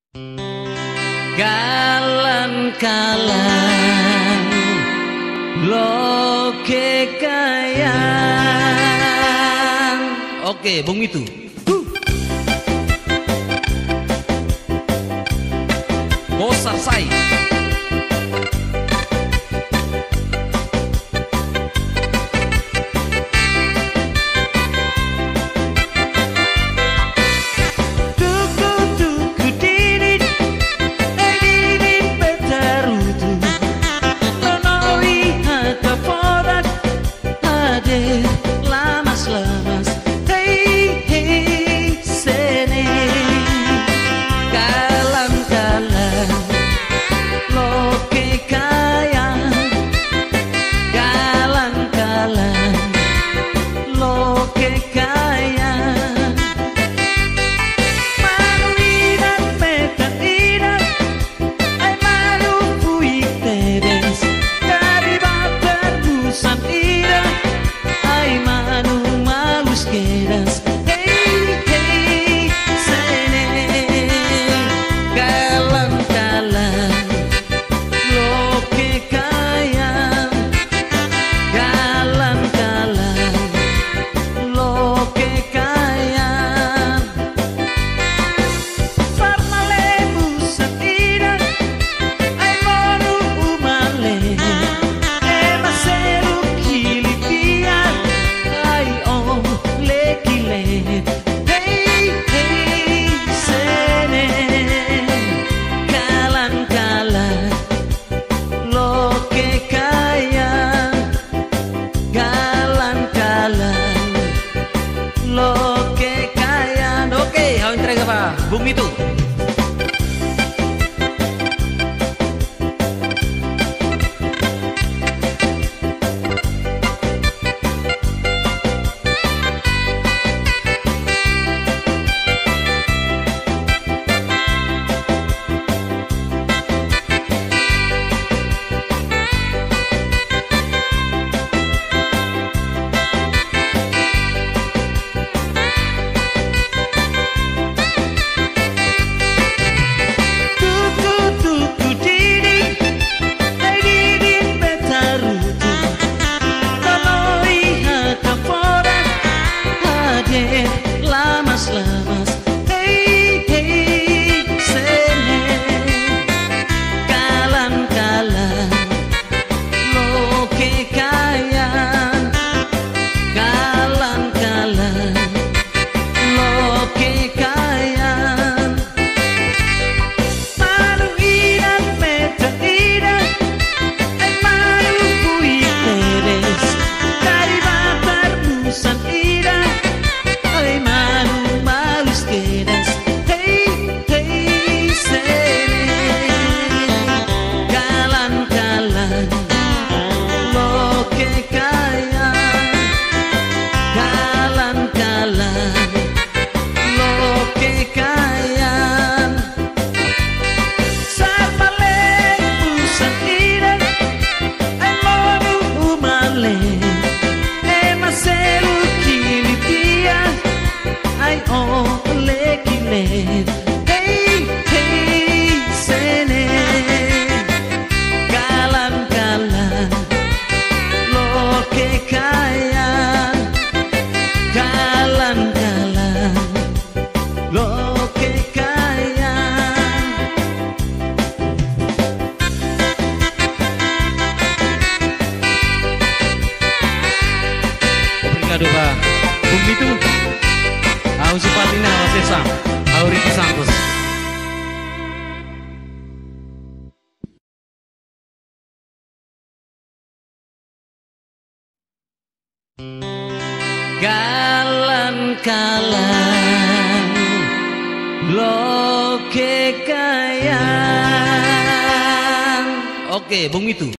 Kalan-kalan loke kayan. Oke, Bung itu. Bosar say. Lamas-lamas, hey hey sene. Kalan-kalan loke kayan. Kalan-kalan loke kayan. Manu idat meta idat, ay manu puig tebes. Karibatar busan idat, ay manu malus quedas. Hey hey sene. Kalan-kalan loke kayan. Kalan-kalan loke kayan. Farmale busan idat, ay manu umale. Ema seru kilipian, ay oh lekilet. Hey hey sene. Kalan-kalan loke kayan. Kalan-kalan loke kayan. Oke, aku entrega Pak Bung itu. Lamas-lamas, hey hey sene. Kalan-kalan loke kayan. Kalan-kalan loke kayan. Manu idat meta idat, ay manu puig teres. Karibatar busan idat, ay manu malus quedas. Hey hey sene. Kalan-kalan loke kayan. Kalan-kalan loke kayan. Sarmale busan idat, ay manu umale. Ema seru kilipian, ay oh lekilet. Hey hey sene. Kalan-kalan loke kayan. Kalan-kalan loke kayan. Obrigado Pak Bung itu. Aku simpatina Sesam, aku Ricky Santos. Kalan-kalan loke kayan. Oke, Bung itu.